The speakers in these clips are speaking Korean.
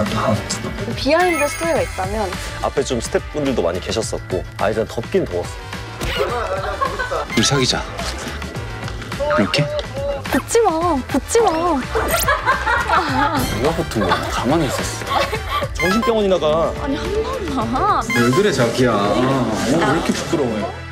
비하인드 스토리가 있다면 앞에 좀 스태프분들도 많이 계셨었고 일단 덥긴 더웠어. 우리 사귀자. 이렇게? 붙지 마, 붙지 마. 누가 붙은 거야? 가만히 있었어. 정신병원이나 가. 아니 한 번만. 왜 그래 자기야? 왜 이렇게 부끄러워요?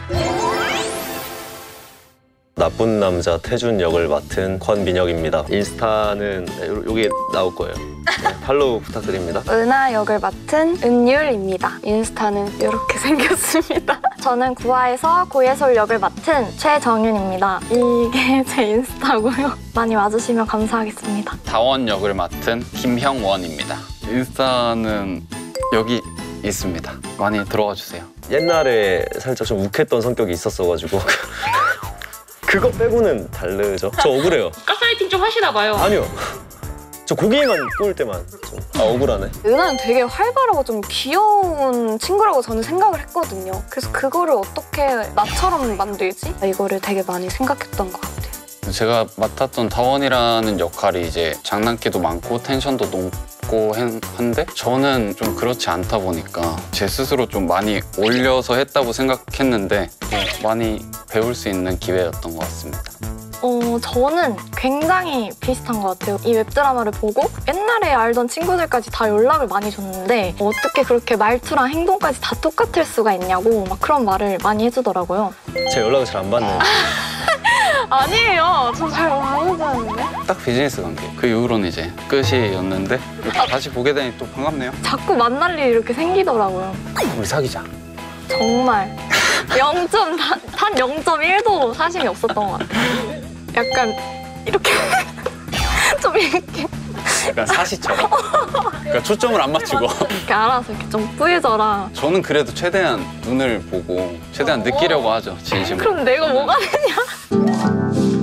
나쁜 남자 태준 역을 맡은 권민혁입니다. 인스타는 여기 나올 거예요. 네, 팔로우 부탁드립니다. 은하 역을 맡은 은율입니다. 인스타는 이렇게 생겼습니다. 저는 구화에서 고예솔 역을 맡은 최정윤입니다. 이게 제 인스타고요. 많이 와주시면 감사하겠습니다. 다원 역을 맡은 김형원입니다. 인스타는 여기 있습니다. 많이 들어와 주세요. 옛날에 살짝 좀 욱했던 성격이 있었어가지고 그거 빼고는 다르죠. 저 억울해요. 가스라이팅 좀 하시나 봐요. 아니요. 저 고기만 구울 때만 좀 억울하네. 은하는 되게 활발하고 좀 귀여운 친구라고 저는 생각을 했거든요. 그래서 그거를 어떻게 나처럼 만들지? 이거를 되게 많이 생각했던 것 같아요. 제가 맡았던 다원이라는 역할이 이제 장난기도 많고 텐션도 높고 한데 저는 좀 그렇지 않다 보니까 제 스스로 좀 많이 올려서 했다고 생각했는데 많이 배울 수 있는 기회였던 것 같습니다. 저는 굉장히 비슷한 것 같아요. 이 웹드라마를 보고 옛날에 알던 친구들까지 다 연락을 많이 줬는데 어떻게 그렇게 말투랑 행동까지 다 똑같을 수가 있냐고 막 그런 말을 많이 해주더라고요. 제 연락을 잘 안 받네. 아니에요. 저 잘 모르는데. 딱 비즈니스 관계. 그 이후로는 이제 끝이었는데 다시 보게 되니 또 반갑네요. 자꾸 만날 일이 이렇게 생기더라고요. 우리 사귀자. 정말 단 0.1도 사심이 없었던 것 같아요. 약간 이렇게 좀 이렇게 약간 사시처럼. 그러니까 초점을 안 맞추고. 이렇게 알아서 이렇게 좀 뿌해져라. 저는 그래도 최대한 눈을 보고 최대한 느끼려고 하죠, 진심으로. 그럼 내가 뭐가 되냐?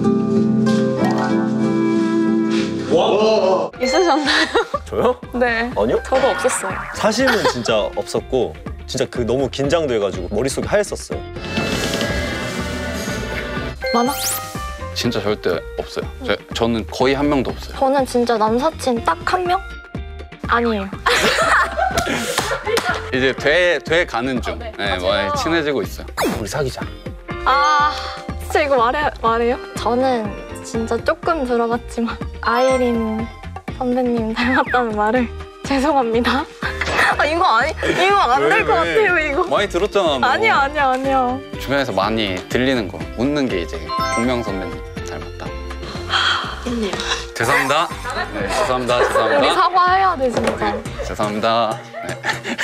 있으셨나요? 저요? 네. 아니요? 저도 없었어요. 사실은 진짜 없었고 진짜 그 너무 긴장돼가지고 머릿속이 하였었어요. 많아? 진짜 절대 없어요. 저는 거의 한 명도 없어요. 저는 진짜 남사친 딱 한 명? 아니에요. 이제 돼 가는 중. 네, 많이 친해지고 있어요. 우리 사귀자. 진짜 이거 말해요? 저는 진짜 조금 들어봤지만 아이린 선배님 닮았다는 말을 죄송합니다. 이거 안 될 것 같아요, 이거. 많이 들었잖아. 뭐. 아니야. 주변에서 많이 들리는 거. 웃는 게 이제 공명 선배님 닮았다. 있네요. 죄송합니다. 네, 죄송합니다. 우리 사과해야 돼, 진짜. 죄송합니다. 네.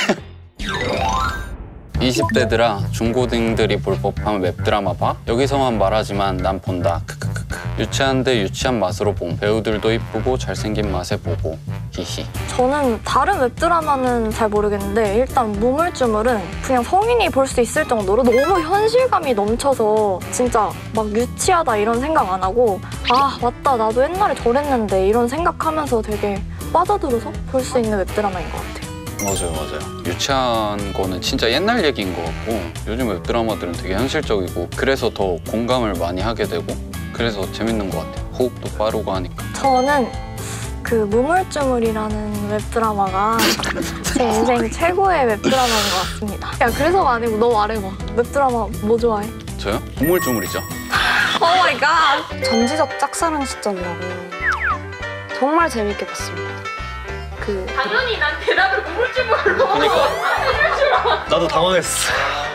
20대들아 중고딩들이 볼 법한 웹드라마 봐? 여기서만 말하지만 난 본다. 크크크크. 유치한데 유치한 맛으로 봄. 배우들도 이쁘고 잘생긴 맛에 보고. 히히. 저는 다른 웹드라마는 잘 모르겠는데 일단 무물주물은 그냥 성인이 볼 수 있을 정도로 너무 현실감이 넘쳐서 진짜 막 유치하다 이런 생각 안 하고 맞다 나도 옛날에 저랬는데 이런 생각하면서 되게 빠져들어서 볼 수 있는 웹드라마인 것 같아요. 맞아요. 유치한 거는 진짜 옛날 얘기인 것 같고 요즘 웹드라마들은 되게 현실적이고 그래서 더 공감을 많이 하게 되고 그래서 재밌는 것 같아요. 호흡도 빠르고 하니까. 저는 그 무물주물이라는 웹드라마가 제 인생 최고의 웹드라마인 것 같습니다. 야 그래서가 아니고 너 말해봐. 웹드라마 뭐 좋아해? 저요? 우물쭈물이죠. 오 마이 갓! 전지적 짝사랑 시점이라고 정말 재밌게 봤습니다. 당연히 난 대답을 우물쭈물로. 그러니까 나도 당황했어.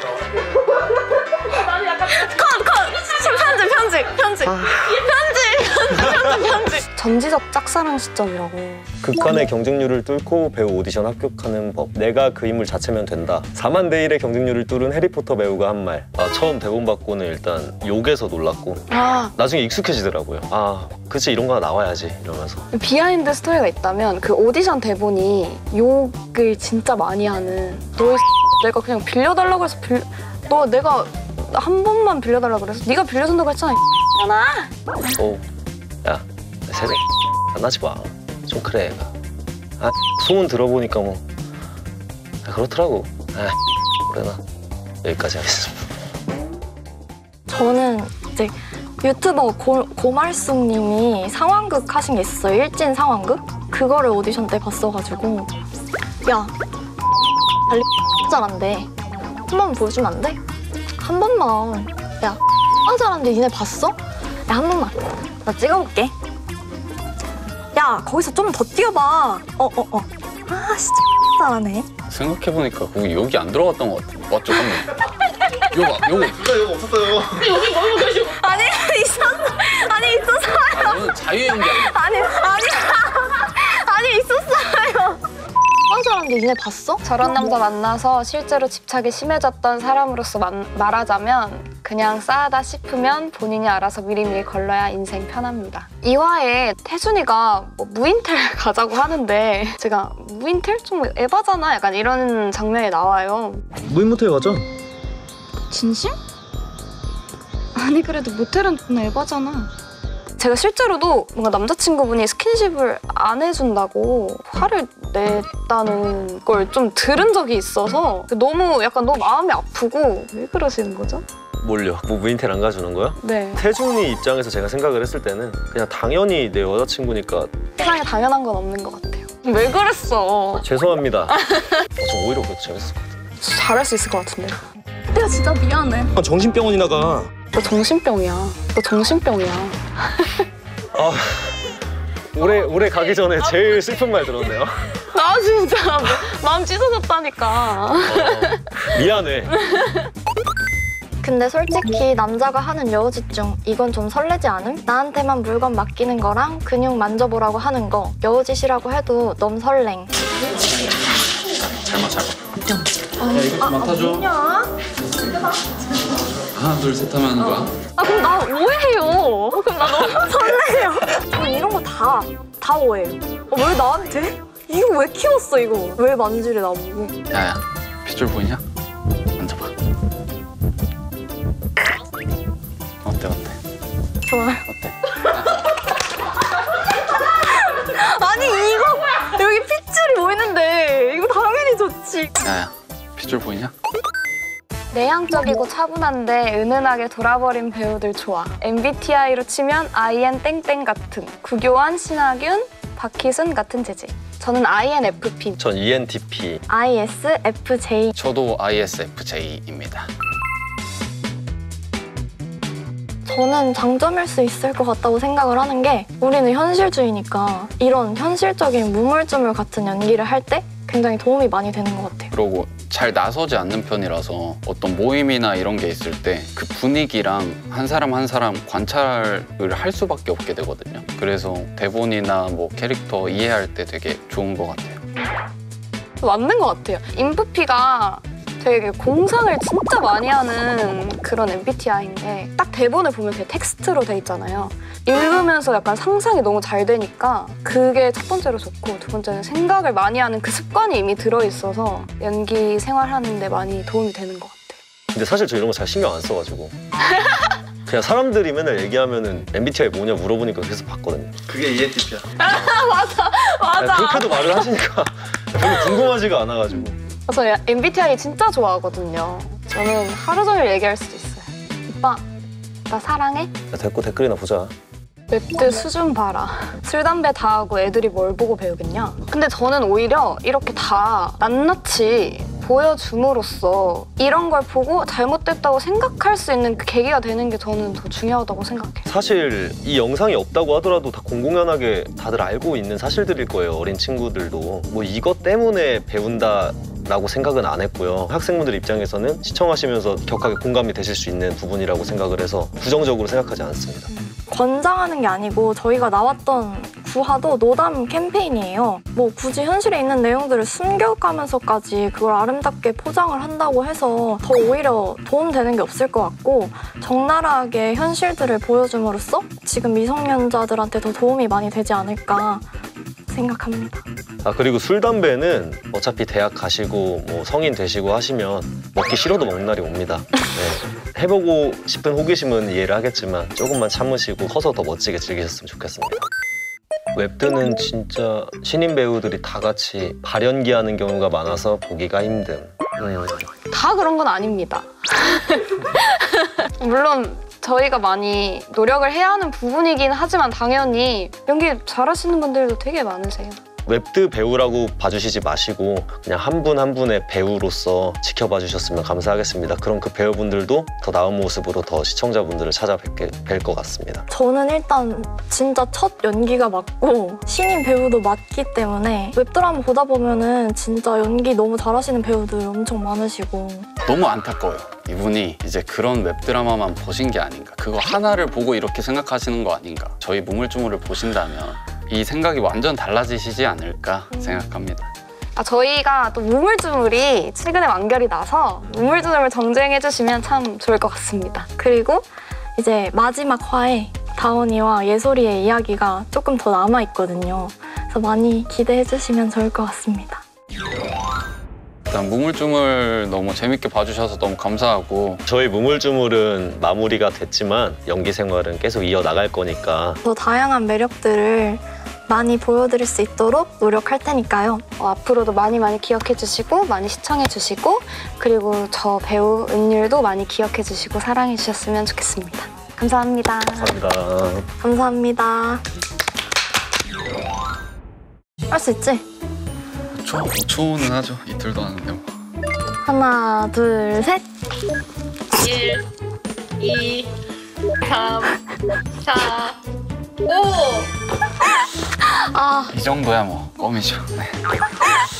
나는 약간 편집. 전지적 짝사랑 시점이라고. 극한의 경쟁률을 뚫고 배우 오디션 합격하는 법. 내가 그 인물 자체면 된다. 4만 대 1의 경쟁률을 뚫은 해리포터 배우가 한 말. 처음 대본 받고는 일단 욕에서 놀랐고 나중에 익숙해지더라고요. 그치 이런 거 나와야지 이러면서. 비하인드 스토리가 있다면 그 오디션 대본이 욕을 진짜 많이 하는 내가 그냥 빌려달라고 해서 너 내가 한 번만 빌려달라고 그래서 네가 빌려준다고 했잖아. 야 세대 만나지 마. 좀 그래 애가. 소문 들어보니까 뭐 그렇더라고. 그래나 여기까지 하겠습니다. 저는 이제 유튜버 고말숙님이 상황극 하신 게 있었어요. 일진 상황극? 그거를 오디션 때 봤어가지고 야, 달리 잘한대. 한 번만 보여주면 안 돼? 한 번만. 야, 잘하는데 니네 봤어? 야, 한 번만. 나 찍어볼게. 야, 거기서 좀 더 뛰어봐. 아, 진짜 잘하네. 생각해보니까 거기 여기 안 들어갔던 것 같아. 맞죠, 형님? 요거. 진짜 이거 없었어요. 아니, 있었어요. 저는 자유연기 아니에요. 아니, 있었어요. 잘하는데 니네 봤어? 저런 남자 만나서 실제로 집착이 심해졌던 사람으로서 말하자면 그냥 싸하다 싶으면 본인이 알아서 미리미리 걸러야 인생 편합니다. 2화에 태준이가 뭐 무인텔 가자고 하는데 제가 무인텔? 좀 에바잖아? 약간 이런 장면이 나와요. 무인모텔 가자. 진심? 아니 그래도 모텔은 존나 에바잖아. 제가 실제로도 뭔가 남자친구분이 스킨십을 안 해준다고 화를 냈다는 걸 좀 들은 적이 있어서 너무 마음이 아프고 왜 그러시는 거죠? 뭘요? 뭐 무인텔 안 가주는 거야? 네. 태준이 입장에서 제가 생각을 했을 때는 그냥 당연히 내 여자친구니까 세상에 당연한 건 없는 것 같아요. 왜 그랬어? 죄송합니다. 저 오히려 그것도 재밌을 것 같은데. 잘할 수 있을 것 같은데. 내가 진짜 미안해. 정신병원이나 가. 너 정신병이야. 아, 올해 가기 전에 제일 슬픈 말 들었네요. 나 진짜 마음 찢어졌다니까. 미안해. 근데 솔직히 남자가 하는 여우짓 중 이건 좀 설레지 않음? 나한테만 물건 맡기는 거랑 근육 만져보라고 하는 거 여우짓이라고 해도 너무 설렜. 잘 맞아. 야, 이거 좀 맡아줘. 하나, 둘, 셋 하면 하는 거야? 그럼 나 오해해요. 그럼 나 너무 설레요. 저 이런 거 다 오해해요. 왜 나한테? 이거 왜 키웠어 이거? 왜 만지래 나보고? 야야, 핏줄 보이냐? 만져봐. 어때? 좋아요. 어때? 아니 이거 여기 핏줄이 보이는데 이거 당연히 좋지. 야야, 핏줄 보이냐? 내향적이고 차분한데 은은하게 돌아버린 배우들 좋아. MBTI로 치면 IN 땡땡 같은 구교환, 신하균, 박희순 같은 재질. 저는 INFP. 전 ENTP. ISFJ. 저도 ISFJ입니다. 저는 장점일 수 있을 것 같다고 생각을 하는 게 우리는 현실주의니까 이런 현실적인 무물주물 같은 연기를 할 때 굉장히 도움이 많이 되는 것 같아요. 그러고 잘 나서지 않는 편이라서 어떤 모임이나 이런 게 있을 때 그 분위기랑 한 사람 한 사람 관찰을 할 수밖에 없게 되거든요. 그래서 대본이나 뭐 캐릭터 이해할 때 되게 좋은 것 같아요. 맞는 것 같아요. 인프피가 되게 공상을 진짜 많이 하는 그런 MBTI인데 딱 대본을 보면 되게 텍스트로 돼 있잖아요. 읽으면서 약간 상상이 너무 잘 되니까 그게 첫 번째로 좋고 두 번째는 생각을 많이 하는 그 습관이 이미 들어있어서 연기 생활하는데 많이 도움이 되는 것 같아요. 근데 사실 저 이런 거 잘 신경 안 써가지고 그냥 사람들이 맨날 얘기하면은 MBTI 뭐냐 물어보니까 계속 봤거든요. 그게 ENTP야. 맞아. 그렇게도 말을 하시니까 별로 궁금하지가 않아가지고. 저 MBTI 진짜 좋아하거든요. 저는 하루 종일 얘기할 수도 있어요. 오빠, 나 사랑해? 야, 됐고 댓글이나 보자. 웹드 수준 봐라. 술, 담배 다 하고 애들이 뭘 보고 배우겠냐? 근데 저는 오히려 이렇게 다 낱낱이 보여줌으로써 이런 걸 보고 잘못됐다고 생각할 수 있는 그 계기가 되는 게 저는 더 중요하다고 생각해요. 사실 이 영상이 없다고 하더라도 다 공공연하게 다들 알고 있는 사실들일 거예요. 어린 친구들도. 뭐 이것 때문에 배운다라고 생각은 안 했고요. 학생분들 입장에서는 시청하시면서 격하게 공감이 되실 수 있는 부분이라고 생각을 해서 부정적으로 생각하지 않습니다. 권장하는 게 아니고 저희가 나왔던 구화도 노담 캠페인이에요. 뭐 굳이 현실에 있는 내용들을 숨겨가면서까지 그걸 아름답게 포장을 한다고 해서 더 오히려 도움되는 게 없을 것 같고 적나라하게 현실들을 보여줌으로써 지금 미성년자들한테 더 도움이 많이 되지 않을까 생각합니다. 아 그리고 술, 담배는 어차피 대학 가시고 뭐 성인 되시고 하시면 먹기 싫어도 먹는 날이 옵니다. 네. 해보고 싶은 호기심은 이해를 하겠지만 조금만 참으시고 커서 더 멋지게 즐기셨으면 좋겠습니다. 웹드는 진짜 신인 배우들이 다 같이 발연기하는 경우가 많아서 보기가 힘듦. 다 그런 건 아닙니다. 물론 저희가 많이 노력을 해야 하는 부분이긴 하지만 당연히 연기 잘하시는 분들도 되게 많으세요. 웹드 배우라고 봐주시지 마시고 그냥 한 분 한 분의 배우로서 지켜봐 주셨으면 감사하겠습니다. 그럼 그 배우분들도 더 나은 모습으로 더 시청자분들을 찾아뵐 것 같습니다. 저는 일단 진짜 첫 연기가 맞고 신인 배우도 맞기 때문에 웹드라마 보다 보면은 진짜 연기 너무 잘하시는 배우들 엄청 많으시고 너무 안타까워요. 이분이 이제 그런 웹드라마만 보신 게 아닌가. 그거 하나를 보고 이렇게 생각하시는 거 아닌가. 저희 무물주물을 보신다면 이 생각이 완전 달라지시지 않을까 생각합니다. 저희가 또 무물주물이 최근에 완결이 나서 무물주물 정주행해주시면 참 좋을 것 같습니다. 그리고 이제 마지막 화에 다원이와 예솔이의 이야기가 조금 더 남아있거든요. 그래서 많이 기대해주시면 좋을 것 같습니다. 일단 무물주물 너무 재밌게 봐주셔서 너무 감사하고 저희 무물주물은 마무리가 됐지만 연기 생활은 계속 이어나갈 거니까 더 다양한 매력들을 많이 보여드릴 수 있도록 노력할 테니까요. 앞으로도 많이 기억해주시고 많이 시청해주시고 그리고 저 배우 은율도 많이 기억해주시고 사랑해주셨으면 좋겠습니다. 감사합니다. 감사합니다. 감사합니다. 할 수 있지? 5초는 하죠. 이틀도 하는데 뭐. 하나, 둘, 셋. 1, 2, 3, 4, 5. 아, 이 정도야 뭐 껌이죠. 네.